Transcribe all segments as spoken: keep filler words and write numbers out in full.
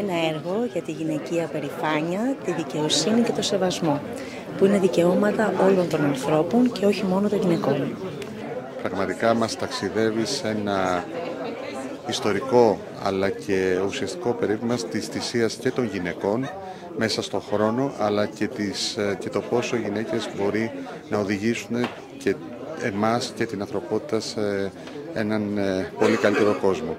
ένα έργο για τη γυναικεία περηφάνεια, τη δικαιοσύνη και το σεβασμό, που είναι δικαιώματα όλων των ανθρώπων και όχι μόνο των γυναικών. Πραγματικά μας ταξιδεύει σε ένα ιστορικό αλλά και ουσιαστικό περίπτωμα της θυσίας και των γυναικών μέσα στον χρόνο, αλλά και, τις, και το πόσο οι γυναίκες μπορεί να οδηγήσουν και εμάς και την ανθρωπότητα σε έναν πολύ καλύτερο κόσμο.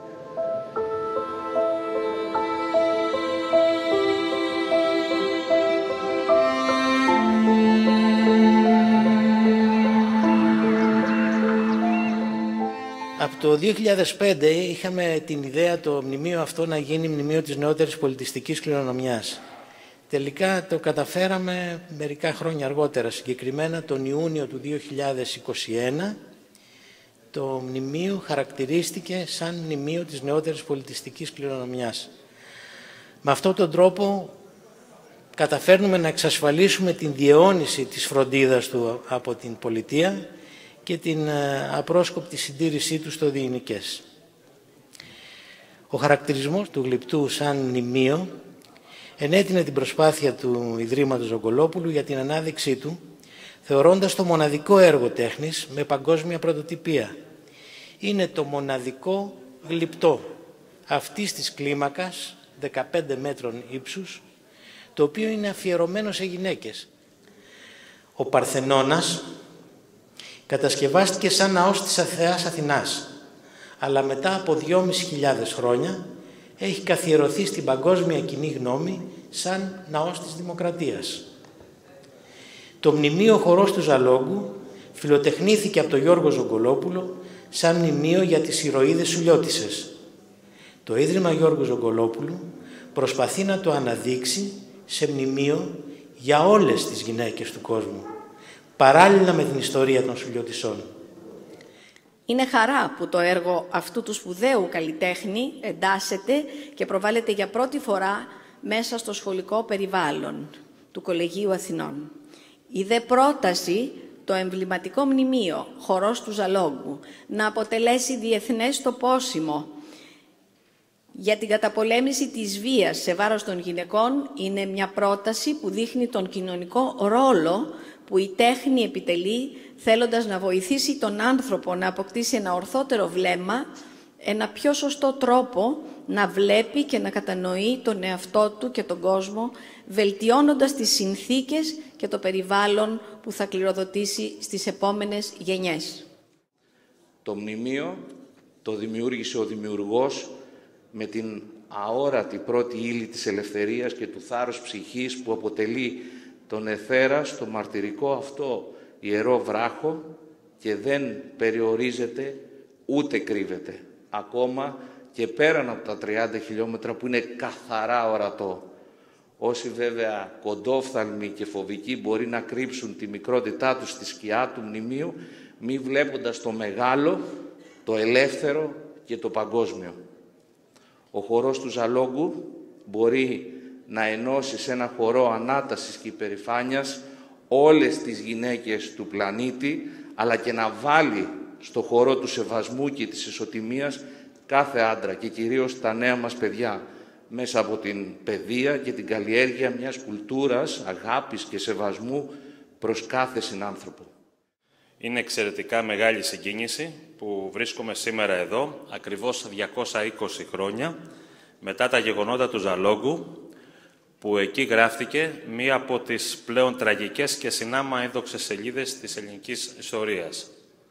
Από το δύο χιλιάδες πέντε είχαμε την ιδέα το μνημείο αυτό να γίνει μνημείο της νεότερης πολιτιστικής κληρονομιάς. Τελικά το καταφέραμε μερικά χρόνια αργότερα, συγκεκριμένα τον Ιούνιο του δύο χιλιάδες είκοσι ένα. Το μνημείο χαρακτηρίστηκε σαν μνημείο της νεότερης πολιτιστικής κληρονομιάς. Με αυτόν τον τρόπο καταφέρνουμε να εξασφαλίσουμε την διαιώνιση της φροντίδας του από την πολιτεία και την απρόσκοπτη συντήρησή του στο διηνικές. Ο χαρακτηρισμός του γλυπτού σαν μνημείο ενέτεινε την προσπάθεια του Ιδρύματος Ζογκολόπουλου για την ανάδειξή του, θεωρώντας το μοναδικό έργο τέχνης με παγκόσμια πρωτοτυπία. Είναι το μοναδικό γλυπτό αυτής της κλίμακας, δεκαπέντε μέτρων ύψους, το οποίο είναι αφιερωμένο σε γυναίκες. Ο Παρθενώνας κατασκευάστηκε σαν ναός της Θεάς Αθηνάς, αλλά μετά από δυόμισι χιλιάδες χρόνια έχει καθιερωθεί στην παγκόσμια κοινή γνώμη σαν ναός της Δημοκρατίας. Το μνημείο Χορός του Ζαλόγκου φιλοτεχνήθηκε από τον Γιώργο Ζογκολόπουλο σαν μνημείο για τις ηρωίδες Σουλιώτισσες. Το Ίδρυμα Γιώργου Ζογκολόπουλου προσπαθεί να το αναδείξει σε μνημείο για όλες τις γυναίκες του κόσμου, παράλληλα με την ιστορία των Σουλιωτισσών. Είναι χαρά που το έργο αυτού του σπουδαίου καλλιτέχνη εντάσσεται και προβάλλεται για πρώτη φορά μέσα στο σχολικό περιβάλλον του Κολεγίου Αθηνών. Η δε πρόταση το εμβληματικό μνημείο Χορός του Ζαλόγκου να αποτελέσει διεθνές τοπόσιμο για την καταπολέμηση της βίας σε βάρος των γυναικών είναι μια πρόταση που δείχνει τον κοινωνικό ρόλο που η τέχνη επιτελεί, θέλοντας να βοηθήσει τον άνθρωπο να αποκτήσει ένα ορθότερο βλέμμα, ένα πιο σωστό τρόπο να βλέπει και να κατανοεί τον εαυτό του και τον κόσμο, βελτιώνοντας τις συνθήκες και το περιβάλλον που θα κληροδοτήσει στις επόμενες γενιές. Το μνημείο το δημιούργησε ο δημιουργός με την αόρατη πρώτη ύλη της ελευθερίας και του θάρρους ψυχής που αποτελεί τον εθέρα στο μαρτυρικό αυτό ιερό βράχο και δεν περιορίζεται ούτε κρύβεται, ακόμα και πέραν από τα τριάντα χιλιόμετρα που είναι καθαρά ορατό. Όσοι βέβαια κοντόφθαλμοι και φοβικοί μπορεί να κρύψουν τη μικρότητά τους στη σκιά του μνημείου, μη βλέποντας το μεγάλο, το ελεύθερο και το παγκόσμιο. Ο χορός του Ζαλόγκου μπορεί να ενώσει σε ένα χορό ανάτασης και υπερηφάνειας όλες τις γυναίκες του πλανήτη, αλλά και να βάλει στο χορό του σεβασμού και της ισοτιμίας κάθε άντρα και κυρίως τα νέα μας παιδιά, μέσα από την παιδεία και την καλλιέργεια μιας κουλτούρας αγάπης και σεβασμού προς κάθε συνάνθρωπο. Είναι εξαιρετικά μεγάλη συγκίνηση που βρίσκομαι σήμερα εδώ, ακριβώς διακόσια είκοσι χρόνια, μετά τα γεγονότα του Ζαλόγκου, που εκεί γράφτηκε μία από τις πλέον τραγικές και συνάμα έδοξες σελίδες της ελληνικής ιστορίας.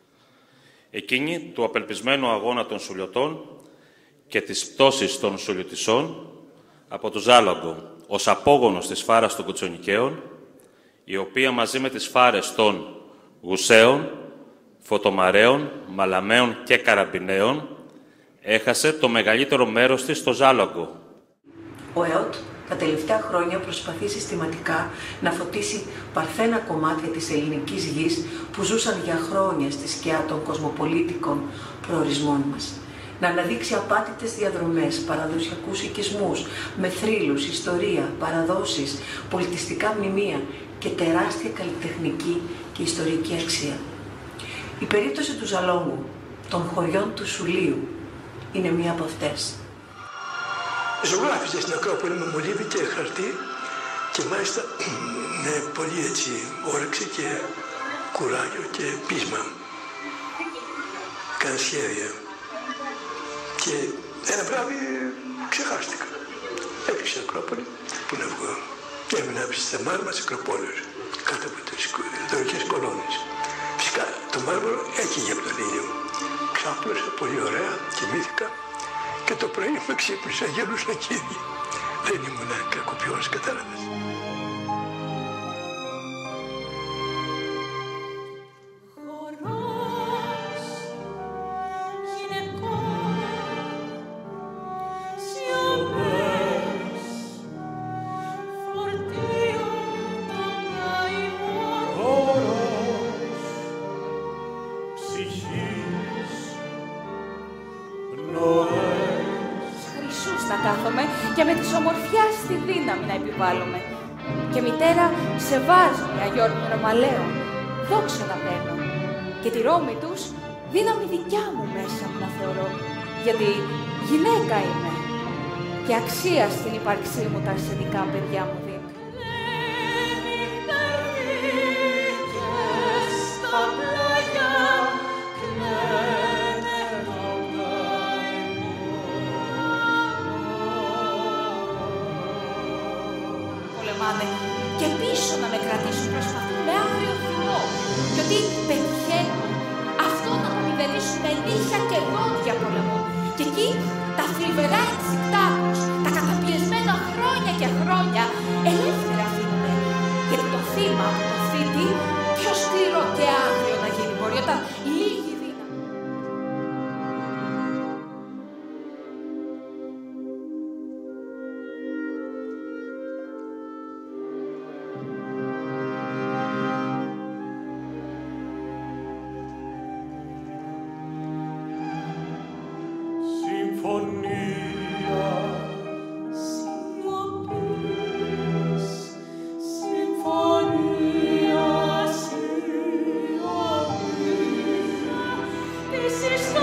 Εκείνη του απελπισμένου αγώνα των Σουλιωτών και της πτώσης των Σουλιωτισσών από το Ζάλογκο ως απόγονος της φάρας των Κουτσονικαίων, η οποία μαζί με τις φάρες των Γουσαίων, Φωτομαραίων, Μαλαμαίων και Καραμπιναίων έχασε το μεγαλύτερο μέρος της στο Ζάλογκο. Ο ΕΟΤ τα τελευταία χρόνια προσπαθεί συστηματικά να φωτίσει παρθένα κομμάτια της ελληνικής γης που ζούσαν για χρόνια στη σκιά των κοσμοπολίτικων προορισμών μας. Να αναδείξει απάτητες διαδρομές, παραδοσιακούς οικισμούς, με θρύλους, ιστορία, παραδόσεις, πολιτιστικά μνημεία και τεράστια καλλιτεχνική και ιστορική αξία. Η περίπτωση του Ζαλόγκου, των χωριών του Σουλίου, είναι μία από αυτές. ζωγράφιζε στην Ακρόπολη με μολύβι και χαρτί και μάλιστα με πολύ έτσι όρεξη και κουράγιο και πείσμα. Κάνει σχέδια. Και ένα βράδυ ξεχάστηκα. Έκλεισε την Ακρόπολη, πού να βγω. Έμεινα στα μάρμαρα της Ακροπόλεως, κάτω από τις δωρικές κολόνες. Φυσικά το μάρμαρο έκυγε από τον ήλιο. Ξάπλωσα πολύ ωραία, κοιμήθηκα και το πρωί με ξύπνησα, γελούσα κι ήδη. Δεν ήμουν κακοποιός, κατάλαβες. Και με της ομορφιάς τη δύναμη να επιβάλλομαι. Και μητέρα σε βάζει αγιόρμη Ρωμαλαίο, δόξα να παίρνω. Και τη Ρώμη τους δύναμη δικιά μου μέσα μου να θεωρώ. Γιατί γυναίκα είμαι και αξία στην ύπαρξή μου τα αρσενικά παιδιά μου δίνουν. Και πίσω να με κρατήσουν προσπαθούν με άγριο θυμό. Και ότι πετυχαίνουν αυτό να απομηδενήσουν με νύχια και δόντια πολεμούν. Και εκεί τα θλιβερά ενστικτά τους, τα καταπιεσμένα χρόνια και χρόνια, ελεύθερα αφήνουνε. Γιατί το θύμα από το θήτη πιο σκληρό και άγριο να γίνει μπορεί όταν λίγη δύναμη. This is